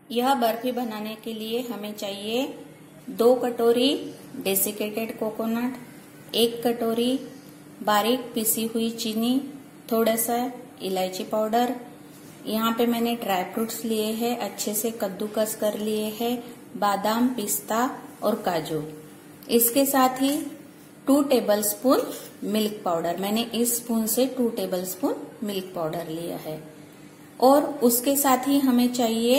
यह बर्फी बनाने के लिए हमें चाहिए 2 कटोरी डेसिकेटेड कोकोनट, 1 कटोरी बारीक पिसी हुई चीनी, थोड़ा सा इलायची पाउडर। यहाँ पे मैंने ड्राई फ्रूट्स लिए हैं, अच्छे से कद्दूकस कर लिए हैं, बादाम, पिस्ता और काजू। इसके साथ ही 2 टेबलस्पून मिल्क पाउडर, मैंने इस स्पून से 2 टेबलस्पून मिल्क पाउडर लिया है। और उसके साथ ही हमें चाहिए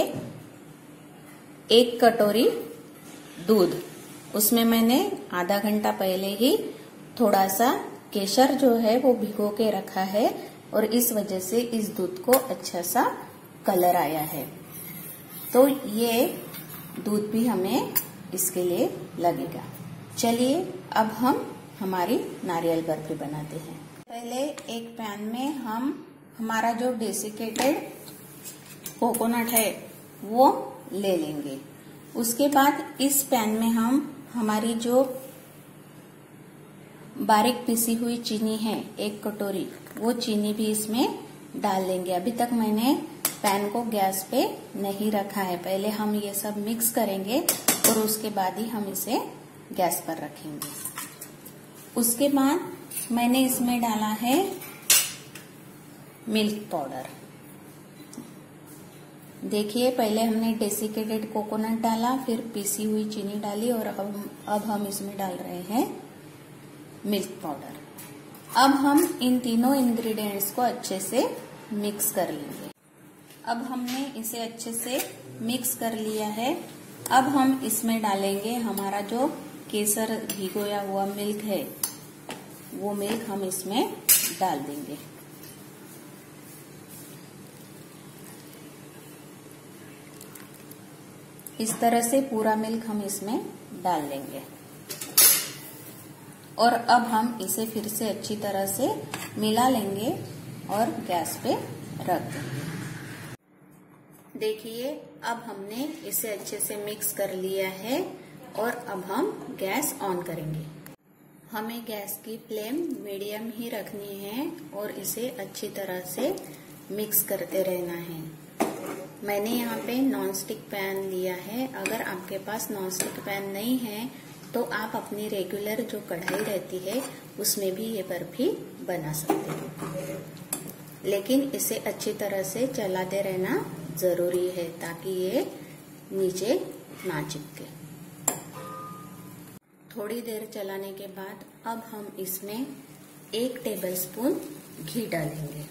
1 कटोरी दूध। उसमें मैंने आधा घंटा पहले ही थोड़ा सा केसर जो है वो भिगो के रखा है और इस वजह से इस दूध को अच्छा सा कलर आया है। तो ये दूध भी हमें इसके लिए लगेगा। चलिए अब हम हमारी नारियल बर्फी बनाते हैं। पहले एक पैन में हम हमारा जो डेसिकेटेड कोकोनट है वो ले लेंगे। उसके बाद इस पैन में हम हमारी जो बारीक पिसी हुई चीनी है 1 कटोरी, वो चीनी भी इसमें डाल लेंगे। अभी तक मैंने पैन को गैस पे नहीं रखा है, पहले हम ये सब मिक्स करेंगे और उसके बाद ही हम इसे गैस पर रखेंगे। उसके बाद मैंने इसमें डाला है मिल्क पाउडर। देखिए पहले हमने डेसिकेटेड कोकोनट डाला, फिर पिसी हुई चीनी डाली और अब हम इसमें डाल रहे हैं मिल्क पाउडर। अब हम इन तीनों इंग्रेडिएंट्स को अच्छे से मिक्स कर लेंगे। अब हमने इसे अच्छे से मिक्स कर लिया है। अब हम इसमें डालेंगे हमारा जो केसर भिगोया हुआ मिल्क है, वो मिल्क हम इसमें डाल देंगे। इस तरह से पूरा मिल्क हम इसमें डाल लेंगे और अब हम इसे फिर से अच्छी तरह से मिला लेंगे और गैस पे रख देंगे। देखिए अब हमने इसे अच्छे से मिक्स कर लिया है और अब हम गैस ऑन करेंगे। हमें गैस की फ्लेम मीडियम ही रखनी है और इसे अच्छी तरह से मिक्स करते रहना है। मैंने यहाँ पे नॉनस्टिक पैन लिया है। अगर आपके पास नॉनस्टिक पैन नहीं है तो आप अपनी रेगुलर जो कढ़ाई रहती है उसमें भी ये बर्फी बना सकते हैं, लेकिन इसे अच्छी तरह से चलाते रहना जरूरी है ताकि ये नीचे ना चिपके। थोड़ी देर चलाने के बाद अब हम इसमें 1 टेबलस्पून घी डालेंगे।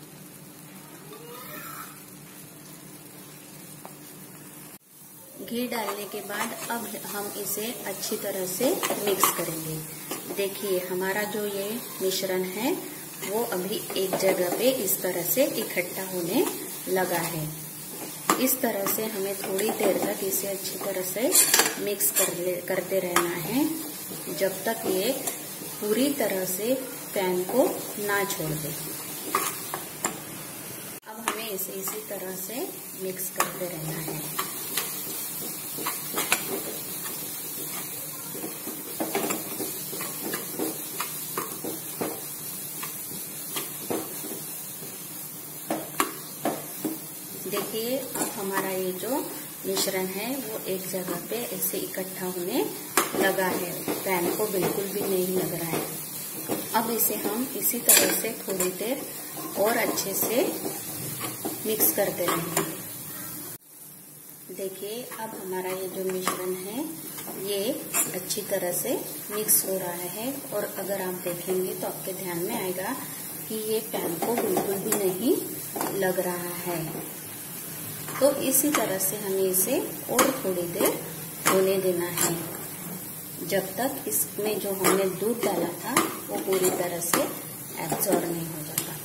घी डालने के बाद अब हम इसे अच्छी तरह से मिक्स करेंगे। देखिए हमारा जो ये मिश्रण है वो अभी एक जगह पे इस तरह से इकट्ठा होने लगा है। इस तरह से हमें थोड़ी देर तक इसे अच्छी तरह से मिक्स करते रहना है जब तक ये पूरी तरह से पैन को ना छोड़ दे। अब हमें इसे इसी तरह से मिक्स करते रहना है। देखिए अब हमारा ये जो मिश्रण है वो एक जगह पे ऐसे इकट्ठा होने लगा है, पैन को बिल्कुल भी नहीं लग रहा है। अब इसे हम इसी तरह से थोड़ी देर और अच्छे से मिक्स करते रहेंगे। देखिए अब हमारा ये जो मिश्रण है ये अच्छी तरह से मिक्स हो रहा है और अगर आप देखेंगे तो आपके ध्यान में आएगा कि ये पैन को बिल्कुल भी नहीं लग रहा है। तो इसी तरह से हमें इसे और थोड़ी देर होने देना है जब तक इसमें जो हमने दूध डाला था वो पूरी तरह से एब्जॉर्ब नहीं हो जाता।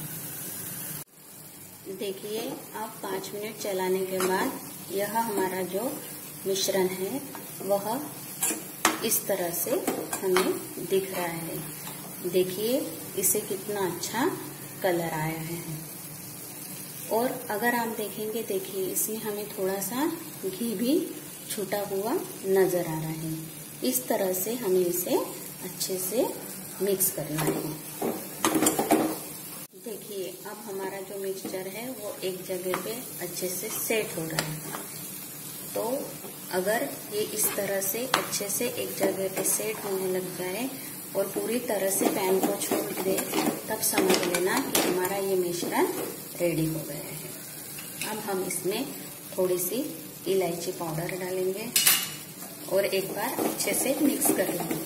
देखिए अब 5 मिनट चलाने के बाद यह हमारा जो मिश्रण है वह इस तरह से हमें दिख रहा है। देखिए इसे कितना अच्छा कलर आया है। और अगर आप देखेंगे, देखिए इसमें हमें थोड़ा सा घी भी छूटा हुआ नजर आ रहा है। इस तरह से हमें इसे अच्छे से मिक्स करना है। देखिए अब हमारा जो मिक्सचर है वो एक जगह पे अच्छे से सेट हो रहा है। तो अगर ये इस तरह से अच्छे से एक जगह पे सेट होने लग जाए और पूरी तरह से पैन को छोड़ दे, तब समझ लेना कि हमारा ये मिश्रण रेडी हो गया है। अब हम इसमें थोड़ी सी इलायची पाउडर डालेंगे और एक बार अच्छे से मिक्स कर लेंगे।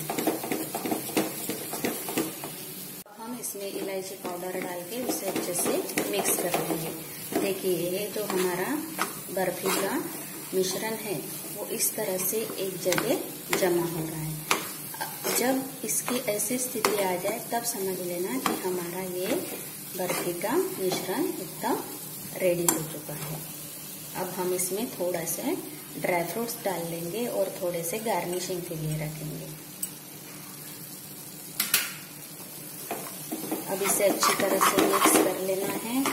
हम इसमें इलायची पाउडर डाल के उसे अच्छे से मिक्स कर लेंगे। देखिए, ये जो हमारा बर्फी का मिश्रण है वो इस तरह से एक जगह जमा हो रहा है। जब इसकी ऐसी स्थिति आ जाए तब समझ लेना कि हमारा ये बर्फी का मिश्रण एकदम रेडी हो चुका है। अब हम इसमें थोड़ा सा ड्राई फ्रूट्स डाल लेंगे और थोड़े से गार्निशिंग के लिए रखेंगे। अब इसे अच्छी तरह से मिक्स कर लेना है।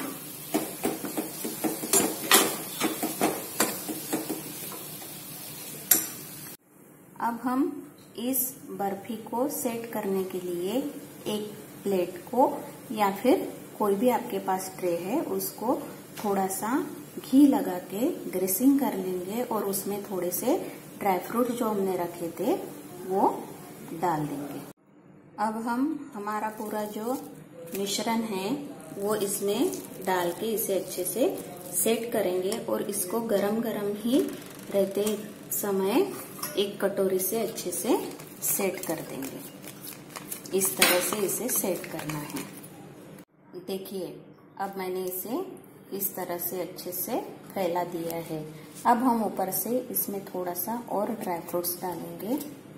अब हम इस बर्फी को सेट करने के लिए एक प्लेट को या फिर कोई भी आपके पास ट्रे है उसको थोड़ा सा घी लगा के ग्रीसिंग कर लेंगे और उसमें थोड़े से ड्राई फ्रूट जो हमने रखे थे वो डाल देंगे। अब हम हमारा पूरा जो मिश्रण है वो इसमें डाल के इसे अच्छे से सेट करेंगे और इसको गरम गरम ही रहते समय एक कटोरी से अच्छे से सेट कर देंगे। इस तरह से इसे सेट करना है। देखिए, अब मैंने इसे इस तरह से अच्छे से फैला दिया है। अब हम ऊपर से इसमें थोड़ा सा और ड्राई फ्रूट्स डालेंगे।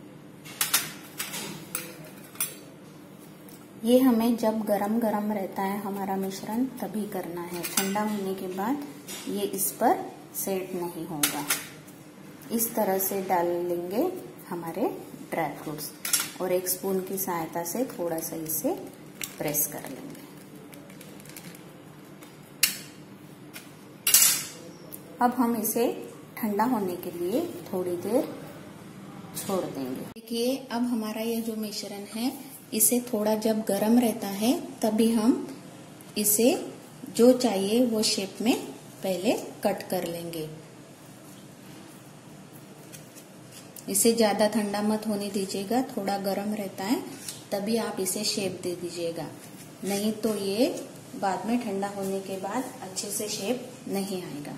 ये हमें जब गरम गरम रहता है हमारा मिश्रण तभी करना है। ठंडा होने के बाद ये इस पर सेट नहीं होगा। इस तरह से डाल लेंगे हमारे ड्राई फ्रूट्स और एक स्पून की सहायता से थोड़ा सा इसे प्रेस कर लेंगे। अब हम इसे ठंडा होने के लिए थोड़ी देर छोड़ देंगे। देखिए, अब हमारा ये जो मिश्रण है इसे थोड़ा जब गर्म रहता है तभी हम इसे जो चाहिए वो शेप में पहले कट कर लेंगे। इसे ज्यादा ठंडा मत होने दीजिएगा, थोड़ा गर्म रहता है तभी आप इसे शेप दे दीजिएगा, नहीं तो ये बाद में ठंडा होने के बाद अच्छे से शेप नहीं आएगा।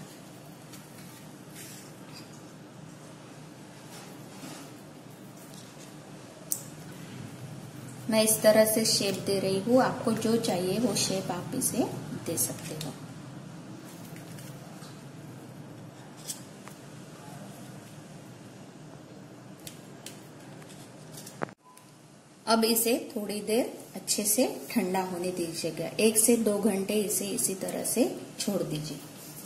मैं इस तरह से शेप दे रही हूँ, आपको जो चाहिए वो शेप आप इसे दे सकते हो। अब इसे थोड़ी देर अच्छे से ठंडा होने दीजिएगा। 1 से 2 घंटे इसे इसी तरह से छोड़ दीजिए।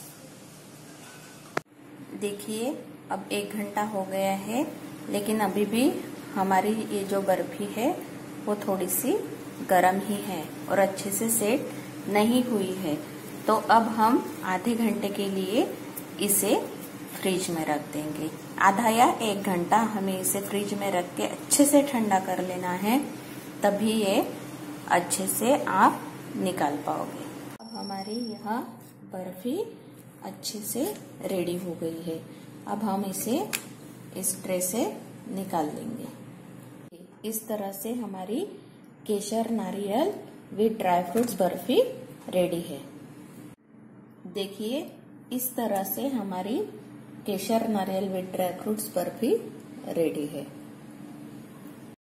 देखिए, अब 1 घंटा हो गया है, लेकिन अभी भी हमारी ये जो बर्फी है वो थोड़ी सी गर्म ही है और अच्छे से सेट नहीं हुई है। तो अब हम आधे घंटे के लिए इसे फ्रिज में रख देंगे। आधा या 1 घंटा हमें इसे फ्रिज में रख के अच्छे से ठंडा कर लेना है, तभी ये अच्छे से आप निकाल पाओगे। अब हमारी यह बर्फी अच्छे से रेडी हो गई है। अब हम इसे इस ट्रे से निकाल लेंगे। इस तरह से हमारी केसर नारियल with dry fruits barfi ready है। देखिए, इस तरह से हमारी केसर नारियल with dry fruits barfi ready है।